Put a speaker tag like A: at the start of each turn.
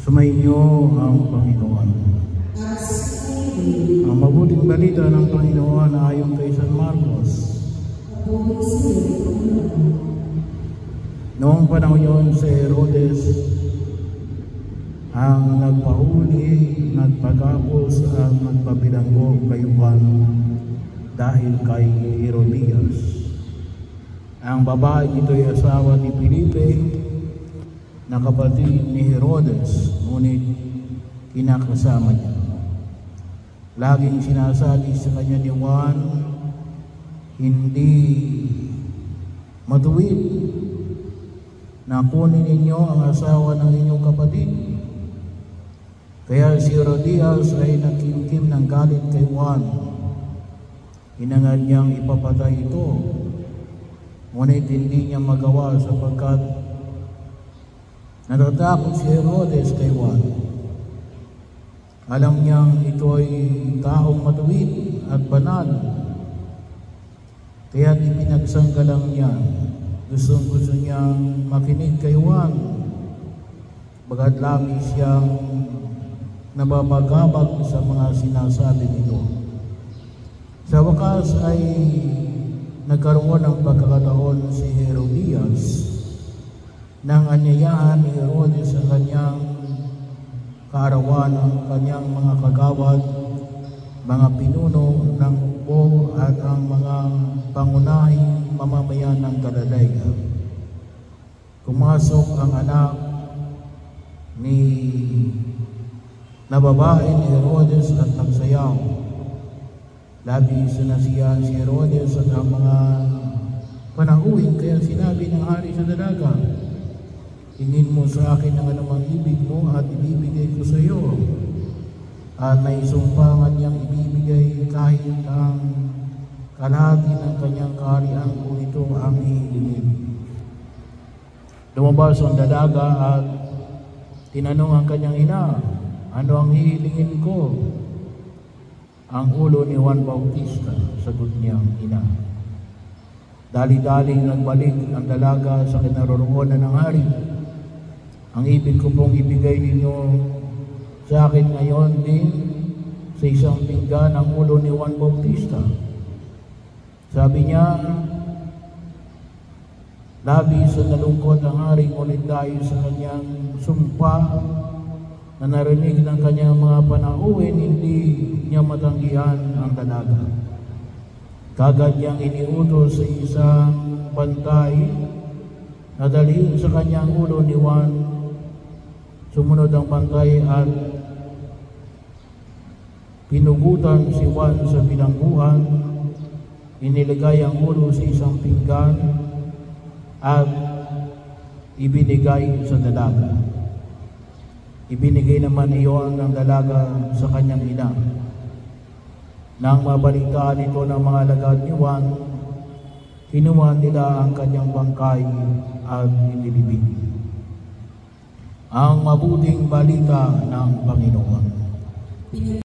A: Sumainyo ang Panginoon. Ang mabuting balita ng Panginoon ayon kay San Marcos. Noong panahon yun si Herodes ang nagpahuli, nagpagapos at nagpabilanggo kay Juan dahil kay Herodias. Ang babae nito ay asawa ni Felipe, na kapatid ni Herodes, ngunit kinakasama niya. Laging sinasabi sa kanya ni Juan, hindi matuwid na kunin ninyo ang asawa ng inyong kapatid. Kaya si Herodias ay nagkimkim ng galit kay Juan. Hinangad niyang ipapatay ito, ngunit hindi niya magawa sapagkat natatakot si Herodes kay Juan. Alam niyang ito ay taong matuwid at banal, kaya ipinagsanggalang niya. Gusto niyang makinig kay Juan, bagat labis siyang nababagabag sa mga sinasabi nito. Sa wakas ay nagkaroon ng pagkakataon si Herodias nang anyayahan ni Herodes sa kanyang kaarawan ang kanyang mga kagawad, mga pinuno ng hukbo at ang mga pangunahing mamamayan ng Galilea. Pumasok ang anak na babae ni Herodes at nagsayaw. Labis na siya si Herodes at ang mga panauhin, kaya sinabi ng hari sa dalaga, "Hingin mo sa akin ang anumang ibig mo at ibibigay ko sa iyo." At may sumpangan niyang ibibigay kahit ang kalahati ng kanyang kaharian kung ito ang hihilingin. Lumabas ang dalaga at tinanong ang kanyang ina, "Ano ang hihilingin ko?" "Ang ulo ni Juan Bautista," sagot niyang ina. Dali-daling nagbalik ang dalaga sa kinaroroonan ng hari. "Ang ibig ko pong ibigay ninyo sa akin ngayon din sa isang pinggan ang ulo ni Juan Bautista." Sabi niya, labis na nalungkot ang hari, ngunit dahil sa kanyang sumpa na narinig ng kanyang mga panauhin, hindi niya matanggihan ang dalaga. Kagad niyang iniutos sa isang bantay na dalhin sa kanyang ulo ni Juan. Sumunod ang bantay at pinugutan si Juan sa bilangguan. Inilagay ang ulo sa isang pinggan at ibinigay sa dalaga. Ibinigay naman iyon ng dalaga sa kanyang ina. Nang mabalitaan ito ng mga alagad ni Juan, kinuha nila ang kanyang bangkay at inilibing. Ang mabuting balita ng Panginoon.